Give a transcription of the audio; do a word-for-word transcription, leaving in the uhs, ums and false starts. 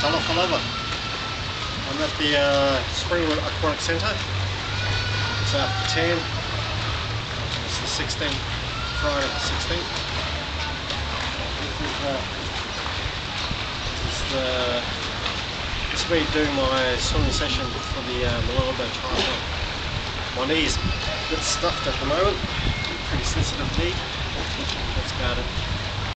Mooloolaba. I'm at the uh, Springwood Aquatic Centre. It's after ten. It's the sixteenth, Friday the sixteenth. This is, uh, this is the, this will be doing my swimming session for the uh, Mooloolaba triathlon. My knee's a bit stuffed at the moment, pretty sensitive knee. That's about it.